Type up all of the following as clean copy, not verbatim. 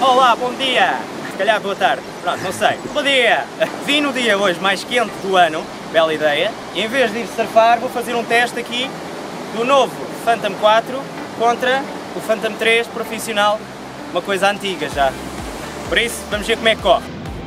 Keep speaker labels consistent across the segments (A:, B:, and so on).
A: Olá, bom dia! Se calhar boa tarde, pronto, não sei. Bom dia! Vim no dia hoje mais quente do ano, bela ideia, e em vez de ir surfar vou fazer um teste aqui do novo Phantom 4 contra o Phantom 3 profissional, uma coisa antiga já. Por isso, vamos ver como é que corre.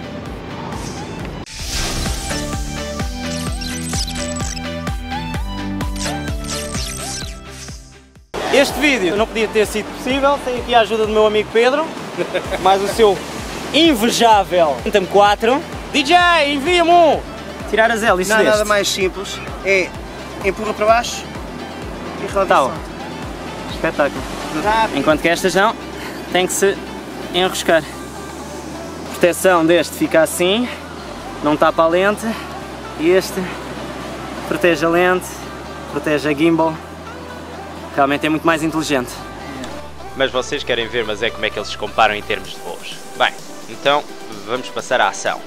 A: Este vídeo não podia ter sido possível sem aqui a ajuda do meu amigo Pedro, mais o seu invejável Phantom 4. DJ, envia-me um! Tirar as hélices
B: Não há
A: deste.
B: nada mais simples, é empurra para baixo e roda
A: Tal.
B: só.
A: Espetáculo.
B: Rápido.
A: Enquanto que estas não, tem que se enroscar. A proteção deste fica assim, não tapa a lente, e este protege a lente, protege a gimbal. Realmente é muito mais inteligente.
C: Mas vocês querem ver, mas é como é que eles se comparam em termos de voos. Bem, então vamos passar à ação.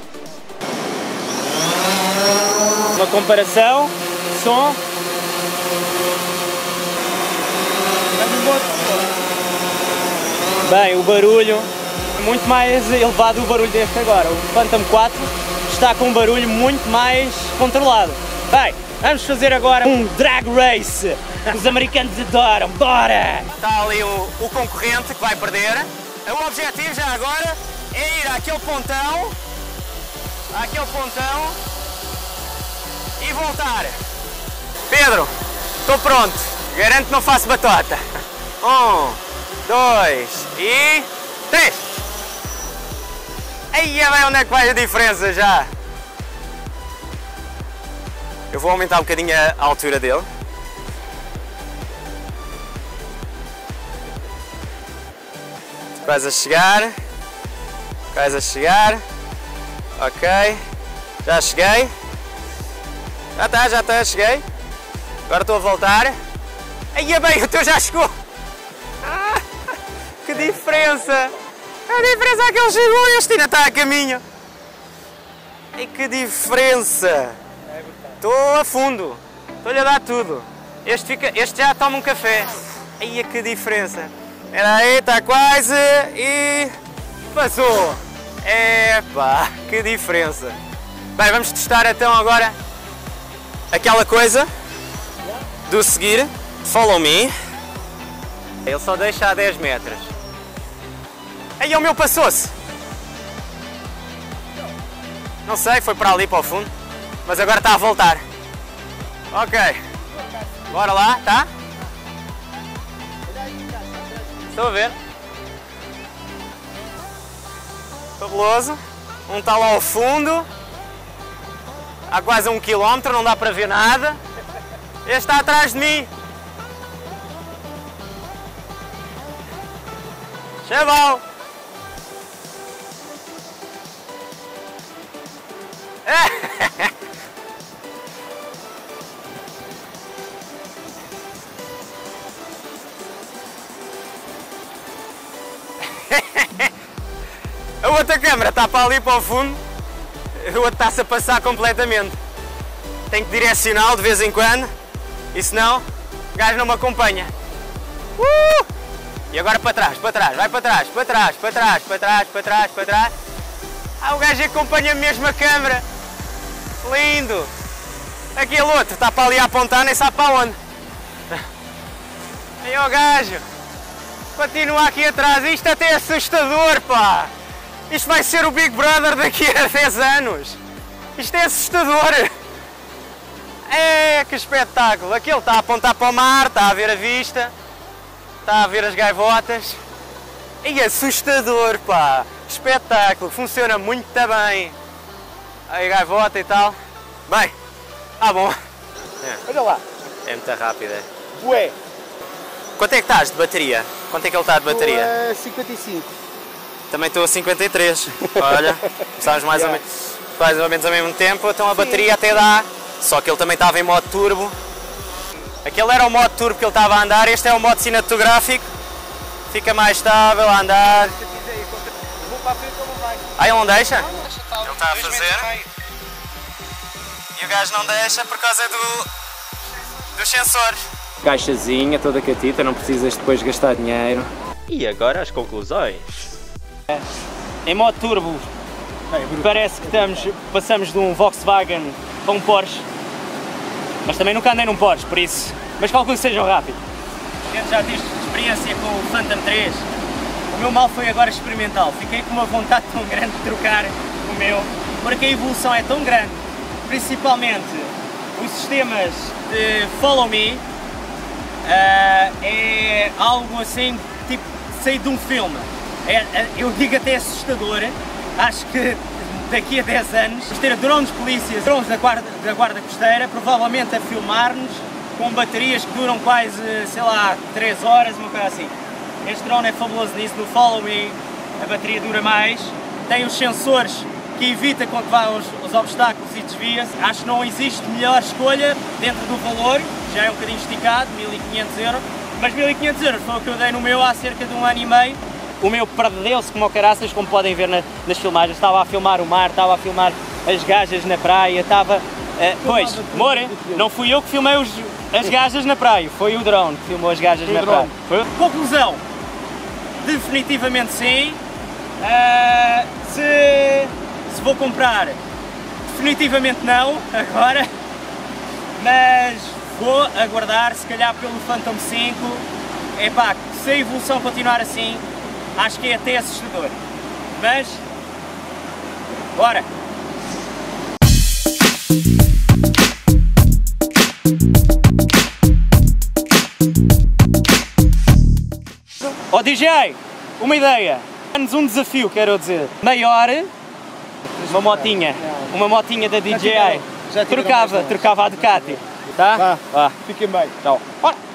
A: Uma comparação, som. Bem, o barulho é muito mais elevado, o barulho deste agora. O Phantom 4 está com um barulho muito mais controlado. Bem, vamos fazer agora um drag race. Os americanos adoram, bora! Está ali o concorrente que vai perder. O objetivo já agora é ir àquele pontão e voltar. Pedro, estou pronto. Garanto que não faço batota. 1, 2 e 3. Aí é bem onde é que vai a diferença já. Eu vou aumentar um bocadinho a altura dele. Quase a chegar. Quase a chegar. Ok. Já cheguei. Já está, cheguei. Agora estou a voltar. Aí é bem, o teu já chegou. Ah, que diferença. A diferença é que ele chegou e este ainda está a caminho. E que diferença. Estou a fundo. Estou-lhe a dar tudo. Este já toma um café. Aí que diferença. Espera aí, está quase e passou. Epá, que diferença. Bem, vamos testar então agora aquela coisa do seguir. Follow me. Ele só deixa a 10 metros. Aí o meu passou-se. Não sei, foi para ali, para o fundo. Mas agora está a voltar. Ok. Bora lá, tá? Estou a ver. Fabuloso. Um está lá ao fundo. Há quase 1 km, não dá para ver nada. Este está atrás de mim. Chaval. A outra câmara está para ali para o fundo, a outra está-se a passar completamente. Tenho que direcioná-lo de vez em quando, e senão o gajo não me acompanha. E agora para trás, vai para trás, para trás, para trás, para trás, para trás, para trás. Ah, o gajo acompanha mesmo a câmara. Lindo! Aquele outro está para ali a apontar, nem sabe para onde. Aí o gajo continua aqui atrás, isto até é assustador, pá! Isto vai ser o Big Brother daqui a 10 anos. Isto é assustador. É, que espetáculo. Aquele está a apontar para o mar, está a ver a vista, está a ver as gaivotas. E assustador, pá. Espetáculo. Funciona muito bem. Aí a gaivota e tal. Bem, bom.
B: Olha lá.
C: É muito rápido, é.
B: Ué.
C: Quanto é que estás de bateria? Quanto é que ele está de bateria?
B: 55.
C: Também estou a 53. Olha, começámos mais ou menos ao mesmo tempo, então a bateria até dá. Só que ele também estava em modo turbo. Aquele era o modo turbo que ele estava a andar, este é o modo cinematográfico. Fica mais estável a andar. Ah, ele não deixa? Ele está a fazer. E o gajo não deixa por causa dos sensores. Caixazinha toda catita, não precisas depois gastar dinheiro. E agora as conclusões. Em modo turbo, parece que passamos de um Volkswagen para um Porsche, mas também nunca andei num Porsche, por isso, mas calculo que seja rápido. Já tive experiência com o Phantom 3, o meu mal foi agora experimental, fiquei com uma vontade tão grande de trocar o meu, porque a evolução é tão grande, principalmente os sistemas de Follow Me, é algo assim, tipo, sair de um filme. Eu digo até assustador, acho que daqui a 10 anos vamos ter drones de polícias, drones da guarda costeira, provavelmente a filmar-nos com baterias que duram quase, sei lá, 3 horas, uma coisa assim. Este drone é fabuloso nisso, no Follow Me a bateria dura mais, tem os sensores que evita quando vá os obstáculos e desvia-se. Acho que não existe melhor escolha dentro do valor, já é um bocadinho esticado, 1500€, mas 1500€ foi o que eu dei no meu há cerca de 1 ano e meio. O meu perdeu-se como o caraças, como podem ver nas filmagens, estava a filmar o mar, estava a filmar as gajas na praia, estava... pois, More, não fui eu que filmei as gajas na praia, foi o drone que filmou as gajas na praia. Conclusão, definitivamente sim. Se vou comprar, definitivamente não, agora, mas vou aguardar, se calhar pelo Phantom 5, epá, se a evolução continuar assim, acho que é até assustador, mas, bora! Ó DJ, uma ideia, dá-nos um desafio, quero dizer, maior, uma motinha da DJI, trocava a Ducati, tá?
B: Vá, fiquem bem.
C: Tchau. Bora.